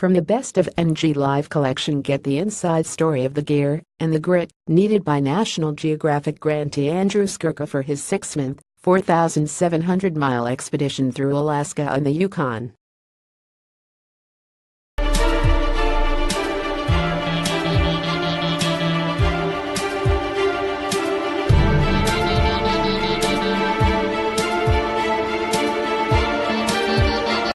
From the Best of nat-geo-live collection, get the inside story of the gear and the grit needed by National Geographic grantee Andrew Skurka for his 6-month, 4,700-mile expedition through Alaska and the Yukon.